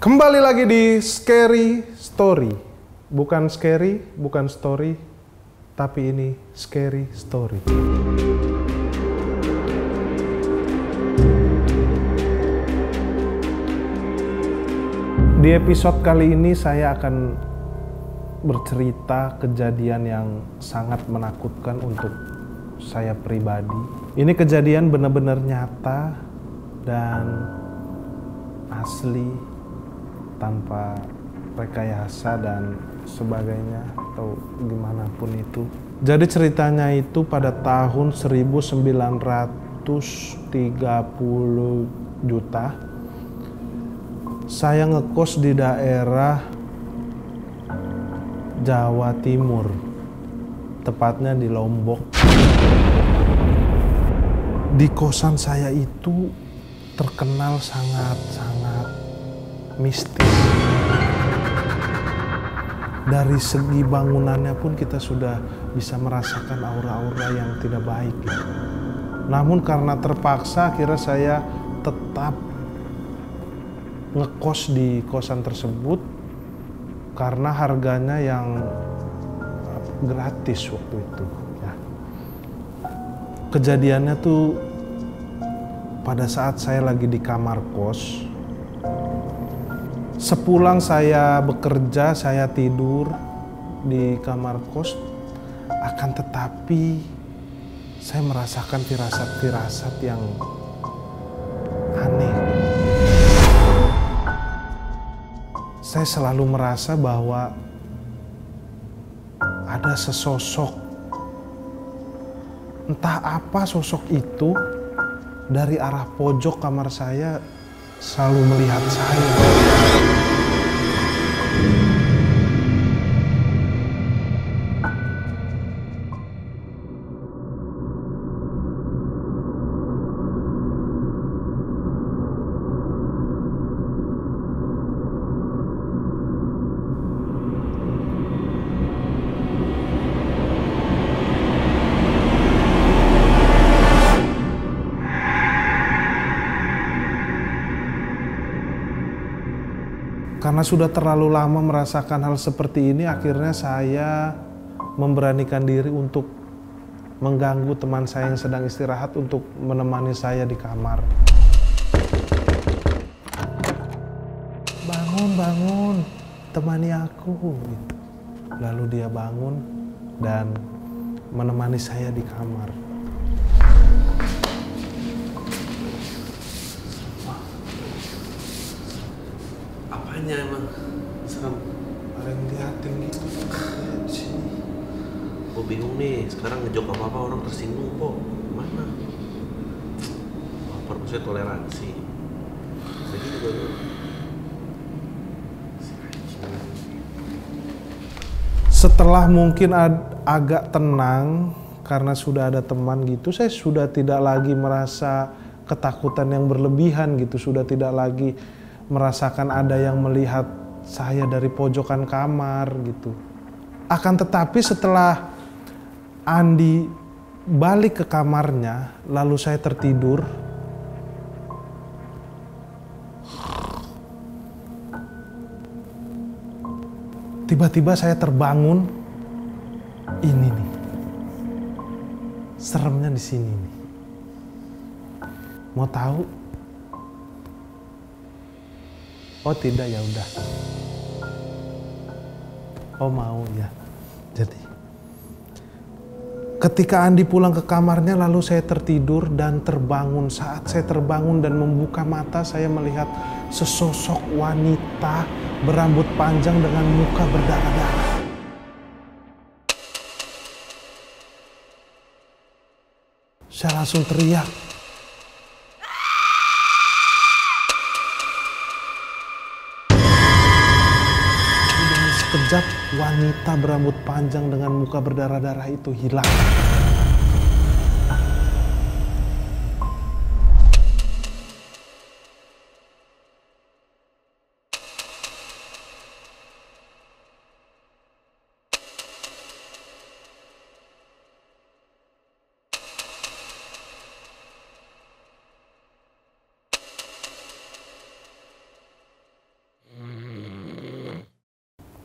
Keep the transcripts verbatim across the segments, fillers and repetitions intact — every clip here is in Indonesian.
Kembali lagi di Scary Story. Bukan scary, bukan story, tapi ini Scary Story. Di episode kali ini saya akan bercerita kejadian yang sangat menakutkan untuk saya pribadi. Ini kejadian benar-benar nyata dan asli, tanpa rekayasa dan sebagainya atau gimana pun itu. Jadi ceritanya itu pada tahun seribu sembilan ratus tiga puluh juta. Saya ngekos di daerah Jawa Timur, tepatnya di Lombok. Di kosan saya itu terkenal sangat-sangat mistis. Dari segi bangunannya pun kita sudah bisa merasakan aura-aura yang tidak baik. Namun karena terpaksa akhirnya saya tetap ngekos di kosan tersebut karena harganya yang gratis waktu itu. Ya. Kejadiannya tuh pada saat saya lagi di kamar kos. Sepulang saya bekerja, saya tidur di kamar kos, akan tetapi saya merasakan firasat-firasat yang aneh. Saya selalu merasa bahwa ada sesosok, entah apa sosok itu, dari arah pojok kamar saya selalu melihat saya. Karena sudah terlalu lama merasakan hal seperti ini, akhirnya saya memberanikan diri untuk mengganggu teman saya yang sedang istirahat untuk menemani saya di kamar. Bangun, bangun, temani aku. Lalu dia bangun dan menemani saya di kamar. Apanya emang serem? Ada yang liatin gitu di sini. Gue bingung nih, sekarang ngejok apa-apa orang tersinggung kok. Gimana? Lapor maksudnya toleransi. Jadi juga tuh. Setelah mungkin ag- agak tenang karena sudah ada teman gitu, saya sudah tidak lagi merasa ketakutan yang berlebihan gitu, sudah tidak lagi merasakan ada yang melihat saya dari pojokan kamar gitu. Akan tetapi setelah Andi balik ke kamarnya, lalu saya tertidur. Tiba-tiba saya terbangun. Ini nih, seremnya di sini nih. Mau tahu? Oh tidak, ya udah. Oh mau ya. Jadi ketika Andi pulang ke kamarnya, lalu saya tertidur dan terbangun. Saat saya terbangun dan membuka mata, saya melihat sesosok wanita berambut panjang dengan muka berdarah-darah. Saya langsung teriak. Sekejap wanita berambut panjang dengan muka berdarah-darah itu hilang.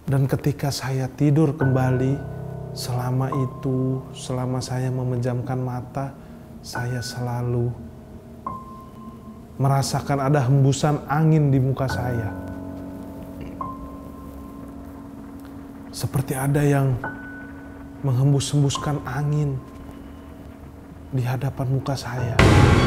Dan ketika saya tidur kembali, selama itu, selama saya memejamkan mata, saya selalu merasakan ada hembusan angin di muka saya. Seperti ada yang menghembus-hembuskan angin di hadapan muka saya.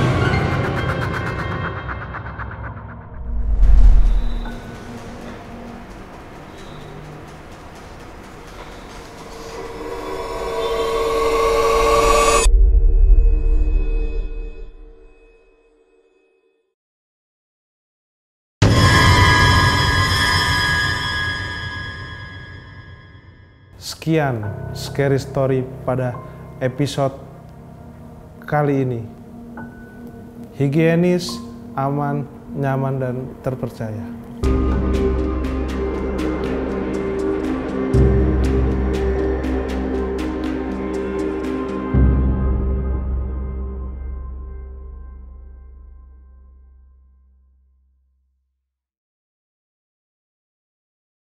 Sekian Scary Story pada episode kali ini. Higienis, aman, nyaman, dan terpercaya.